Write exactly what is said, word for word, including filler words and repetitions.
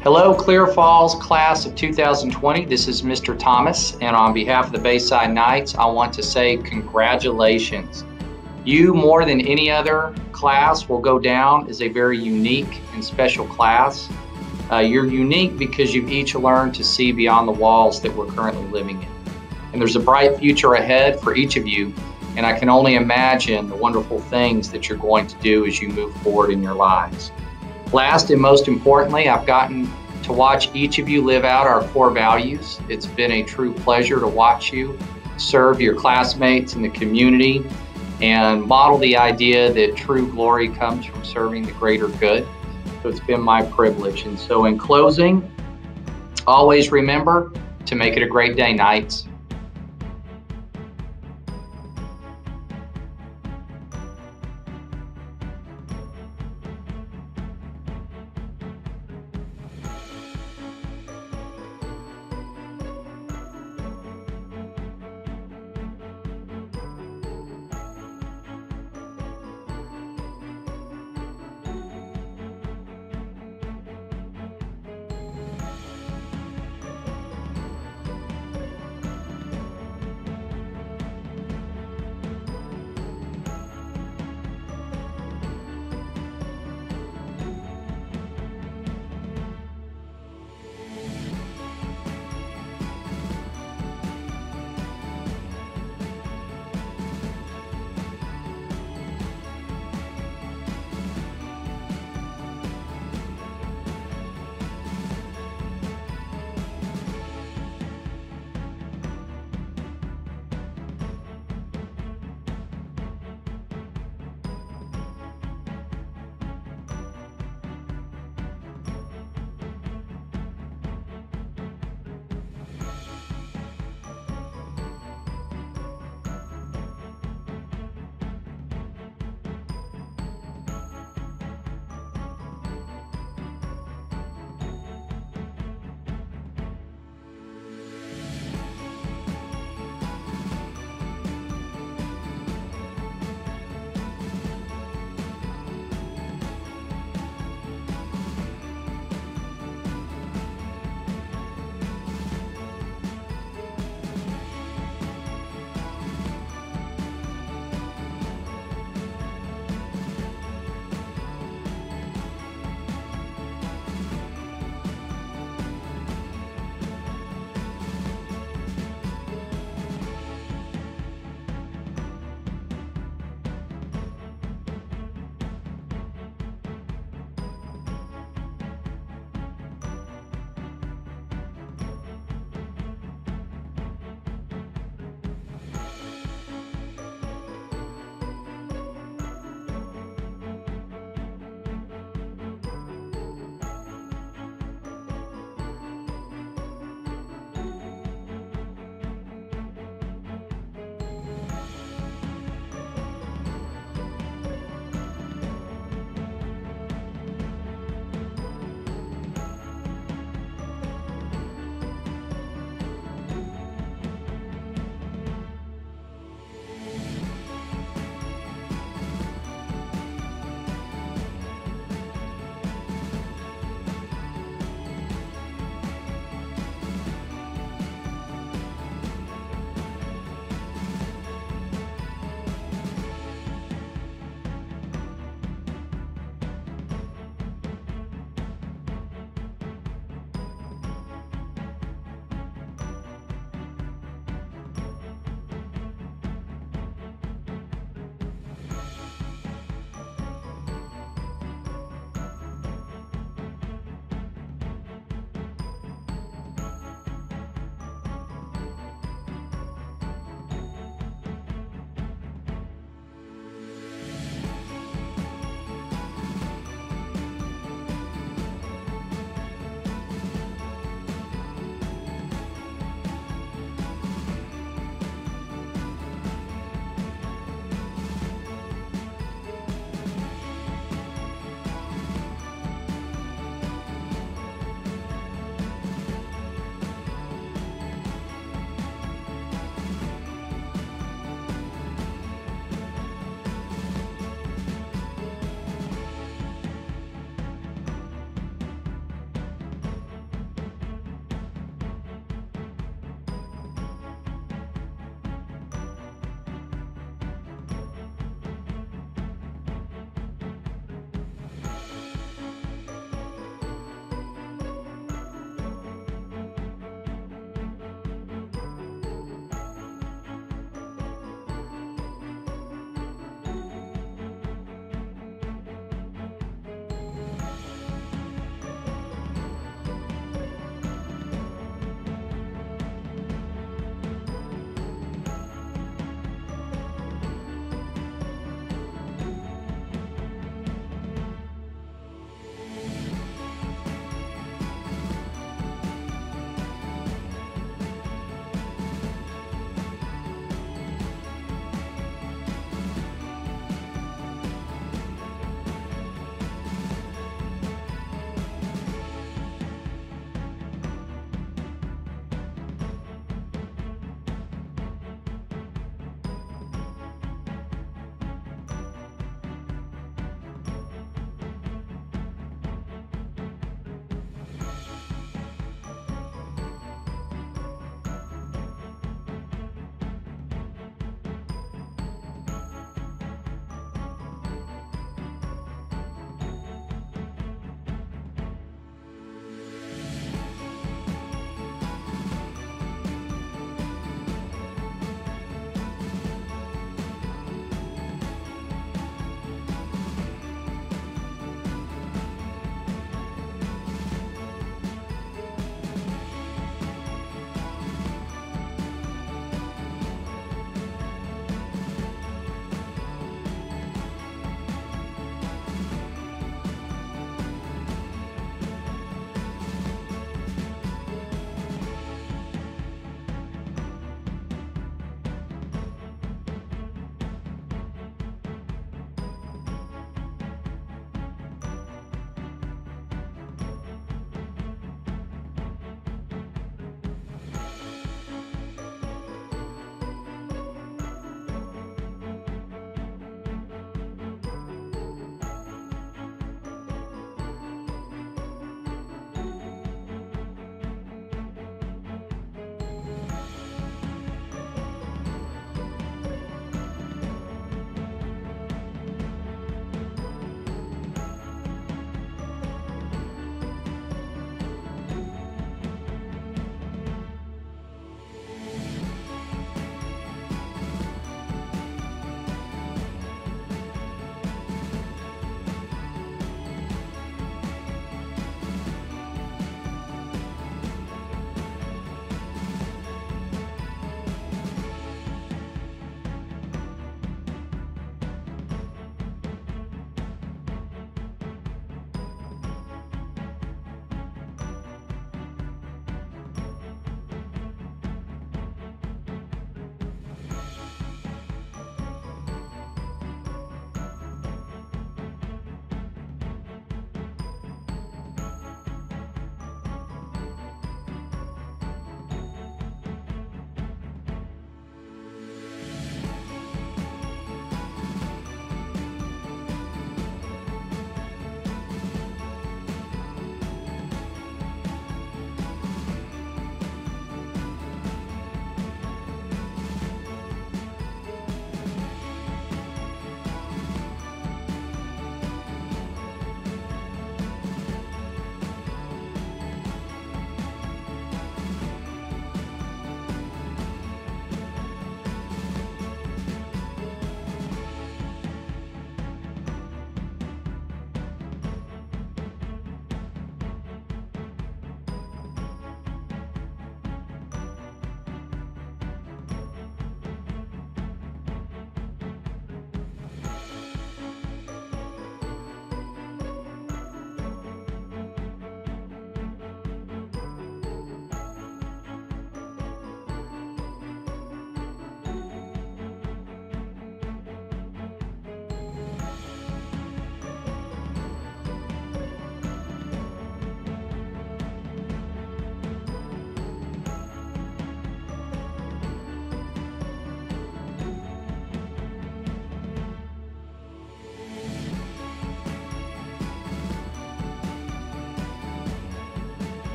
Hello, Clear Falls class of two thousand twenty. This is Mister Thomas, and on behalf of the Bayside Knights, I want to say congratulations. You, more than any other class, will go down as a very unique and special class. Uh, you're unique because you've each learned to see beyond the walls that we're currently living in. And there's a bright future ahead for each of you, and I can only imagine the wonderful things that you're going to do as you move forward in your lives. Last and most importantly, I've gotten to watch each of you live out our core values. It's been a true pleasure to watch you serve your classmates in the community and model the idea that true glory comes from serving the greater good. So it's been my privilege. And so in closing, always remember to make it a great day, Knights.